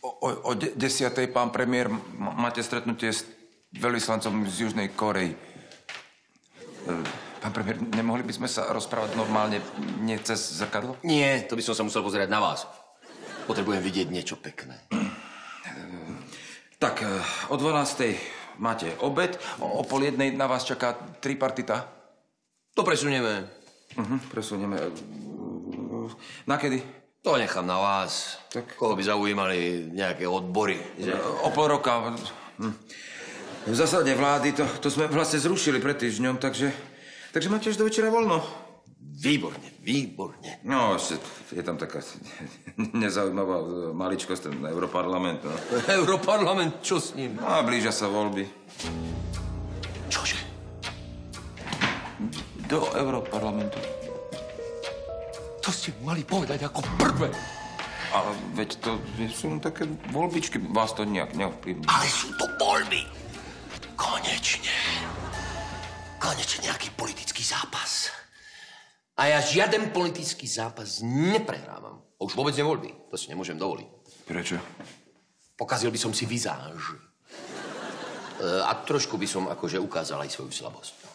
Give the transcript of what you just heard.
O 10:00, pán premiér, máte stretnutie s veľvyslancom z Južnej Korei. Pán premiér, nemohli by sme sa rozprávať normálne, nie cez zrkadlo? Nie, to by som sa musel pozerať na vás. Potrebujem vidieť niečo pekné. Tak, o 12:00 máte obed, o 12:30 na vás čaká tripartita. To presunieme. Presunieme. Na kedy? To nechám na vás. Tak. Koho by zaujímali nejaké odbory? Že? O pol roka. V zásade vlády, to sme vlastne zrušili pred týždňom, takže máte až do večera voľno. Výborne, výborne. No, je tam taká nezaujímavá maličkosť, ten Europarlament. No. Europarlament, čo s ním? A blížia sa voľby. Čože? Do Europarlamentu. To ste mali povedať ako prvé. Ale veď to sú také voľbičky, vás to nejak neovplyvní. Ale sú to voľby. Konečne. Konečne nejaký politický zápas. A ja žiaden politický zápas neprehrávam. A už vôbec nie voľby. To si nemôžem dovoliť. Prečo? Pokazil by som si vizáž. A trošku by som akože ukázal aj svoju slabosť.